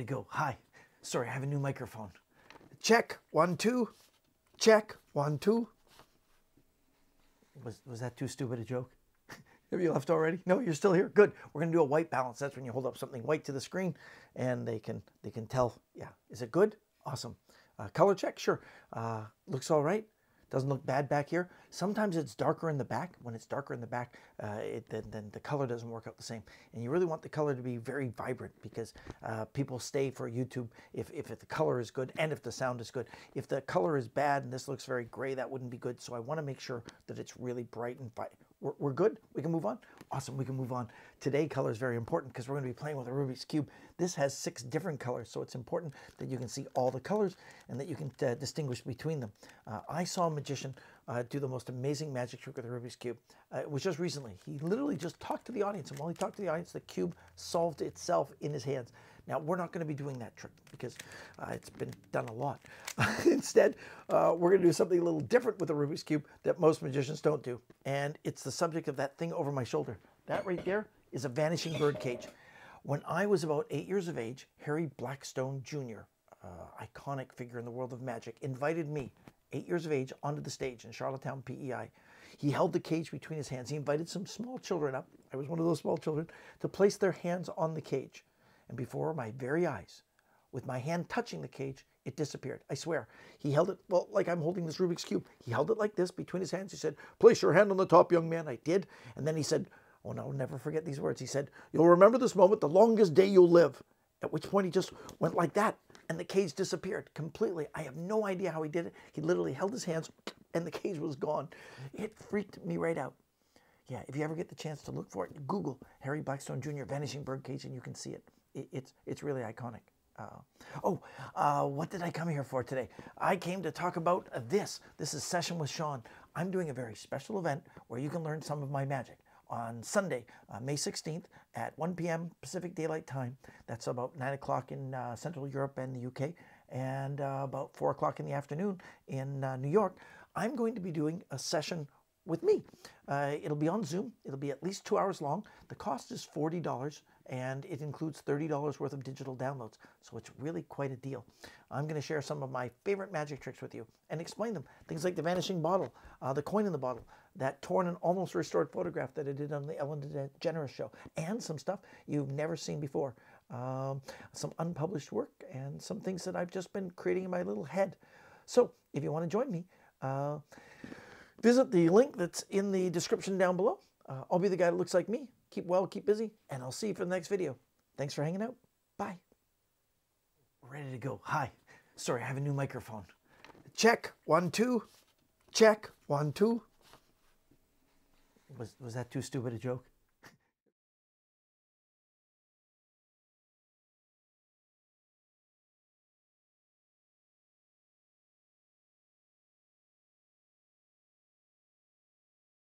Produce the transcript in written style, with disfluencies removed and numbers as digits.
go. Hi. Sorry, I have a new microphone. Check. 1, 2. Check. 1, 2. Was that too stupid a joke? Have you left already? No, you're still here. Good. We're going to do a white balance. That's when you hold up something white to the screen and they can tell. Yeah. Is it good? Awesome. Color check? Sure. Looks all right. Doesn't look bad back here. Sometimes it's darker in the back. When it's darker in the back, then the color doesn't work out the same. And you really want the color to be very vibrant because people stay for YouTube if the color is good and if the sound is good. If the color is bad and this looks very gray, that wouldn't be good. So I want to make sure that it's really bright and vibrant. We're good? We can move on? Awesome, we can move on. Today, color is very important because we're going to be playing with a Rubik's Cube. This has 6 different colors, so it's important that you can see all the colors and that you can distinguish between them. I saw a magician do the most amazing magic trick with a Rubik's Cube. It was just recently. He literally just talked to the audience, and while he talked to the audience, the cube solved itself in his hands. Now, we're not going to be doing that trick because it's been done a lot. Instead, we're going to do something a little different with the Rubik's Cube that most magicians don't do. And it's the subject of that thing over my shoulder. That right there is a vanishing bird cage. When I was about 8 years of age, Harry Blackstone Jr., iconic figure in the world of magic, invited me, 8 years of age, onto the stage in Charlottetown, PEI. He held the cage between his hands. He invited some small children up, I was one of those small children, to place their hands on the cage. And before my very eyes, with my hand touching the cage, it disappeared. I swear. He held it, well, like I'm holding this Rubik's Cube. He held it like this between his hands. He said, "Place your hand on the top, young man." I did. And then he said, oh, and I'll never forget these words. He said, "You'll remember this moment the longest day you'll live." At which point he just went like that, and the cage disappeared completely. I have no idea how he did it. He literally held his hands, and the cage was gone. It freaked me right out. Yeah, if you ever get the chance to look for it, Google Harry Blackstone Jr. Vanishing Bird Cage, and you can see it. It's really iconic. What did I come here for today? I came to talk about this. This is Session with Shawn. I'm doing a very special event where you can learn some of my magic on Sunday, May 16th at 1 p.m. Pacific Daylight Time. That's about 9 o'clock in Central Europe and the UK, and about 4 o'clock in the afternoon in New York. I'm going to be doing a session with me. It'll be on Zoom. It'll be at least 2 hours long. The cost is $40, and it includes $30 worth of digital downloads. So it's really quite a deal. I'm going to share some of my favorite magic tricks with you and explain them. Things like the vanishing bottle, the coin in the bottle, that torn and almost restored photograph that I did on the Ellen DeGeneres show, and some stuff you've never seen before. Some unpublished work and some things that I've just been creating in my little head. So if you want to join me, visit the link that's in the description down below. I'll be the guy that looks like me. Keep well, keep busy, and I'll see you for the next video. Thanks for hanging out. Bye. We're ready to go. Hi. Sorry, I have a new microphone. Check. 1, 2. Check. 1, 2. Was that too stupid a joke?